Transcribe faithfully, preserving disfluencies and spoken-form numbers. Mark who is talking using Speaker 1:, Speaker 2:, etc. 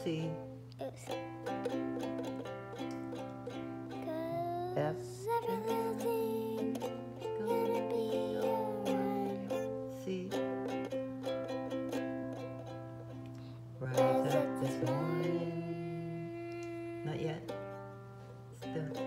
Speaker 1: C.
Speaker 2: Oops.
Speaker 1: F.
Speaker 2: Everything gonna be alright.
Speaker 1: C. Rise up this morning. Not yet. Still.